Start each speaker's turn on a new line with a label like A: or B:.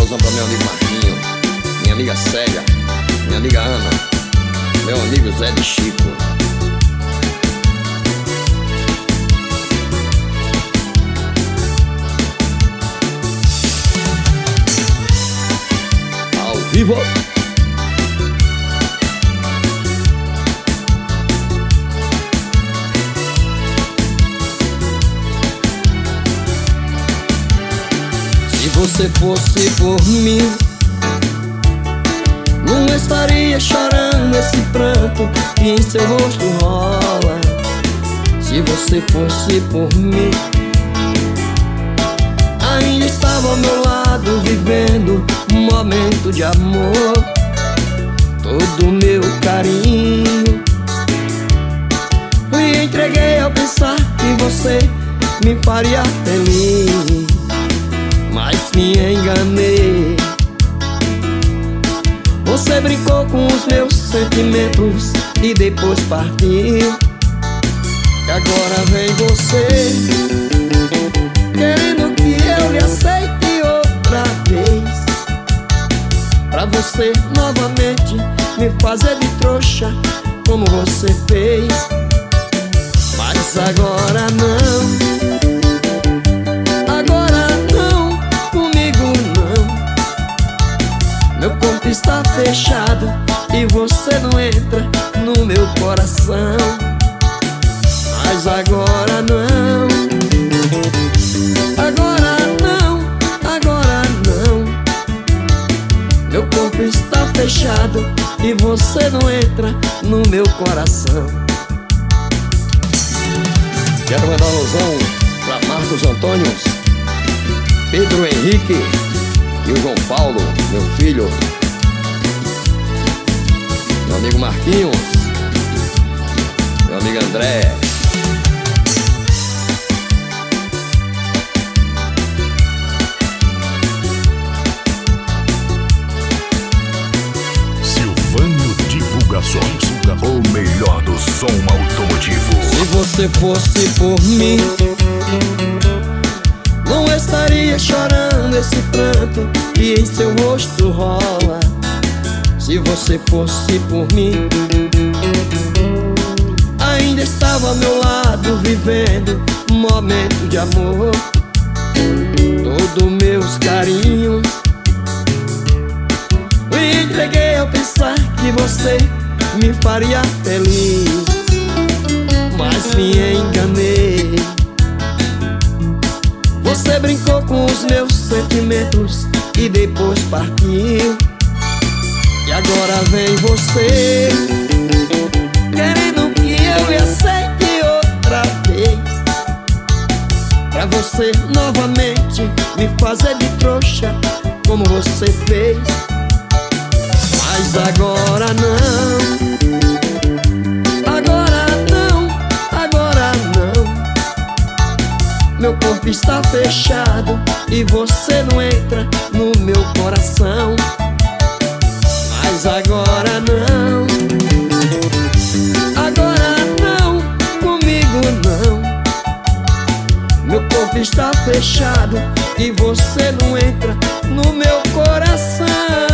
A: alôzão pra meu amigo Marquinho, minha amiga Célia, minha amiga Ana, meu amigo Zé de Chico. Ao vivo. Se você fosse por mim, não estaria chorando esse pranto que em seu rosto rola. Se você fosse por mim, ainda estava ao meu lado, vivendo um momento de amor. Todo o meu carinho lhe entreguei ao pensar que você me faria feliz, mas me enganei. Você brincou com os meus sentimentos e depois partiu. E agora vem você, querendo que eu lhe aceite outra vez, pra você novamente me fazer de trouxa como você fez. Mas agora não, meu corpo está fechado e você não entra no meu coração. Mas agora não, agora não, agora não. Meu corpo está fechado e você não entra no meu coração. Quero mandar um alôzão pra Marcos Antônio, Pedro Henrique e o João Paulo, meu filho, meu amigo Marquinhos, meu amigo André.
B: Silvânio Divulgações, o melhor do som automotivo.
A: Se você fosse por mim, não estaria chorando esse pranto que em seu rosto rola. Se você fosse por mim, ainda estava ao meu lado, vivendo um momento de amor. Todos meus carinhos lhe entreguei ao pensar que você me faria feliz, mas me enganei. Você brincou com os meus sentimentos e depois partiu. E agora vem você, querendo que eu lhe aceite outra vez, pra você novamente me fazer de trouxa como você fez. Mas agora não, agora não, agora não. Meu corpo está fechado e você não entra no meu coração. Mas agora não, agora não, comigo não. Meu corpo está fechado e você não entra no meu coração.